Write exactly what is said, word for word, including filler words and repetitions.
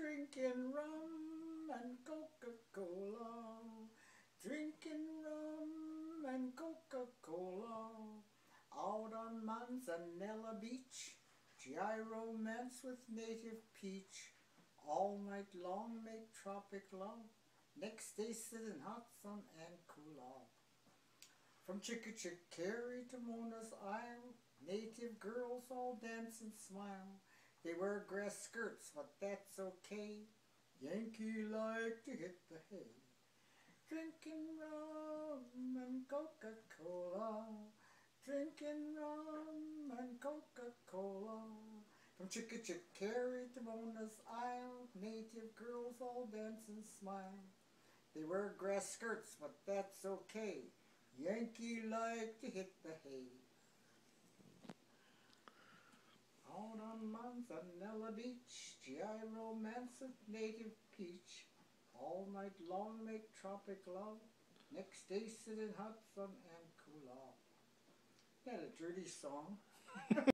drinking rum and Coca-Cola, drinking rum and Coca-Cola, out on Manzanella Beach, G I romance with native peach, all night long make tropic love, next day sit in hot sun and cool off. From Chickachickarry to Mona's Isle, native girls all dance and smile. They wear grass skirts, but that's okay. Yankee like to hit the hay. Drinking rum and Coca-Cola, drinking rum and Coca-Cola. From Chickachickarry to Mona's Isle, native girls all dance and smile. They wear grass skirts, but that's okay. Yankee like to hit the hay. Out on Manzanella Beach, G I romance with native peach, all night long make tropic love, next day sit in hot sun and cool off. That a dirty song.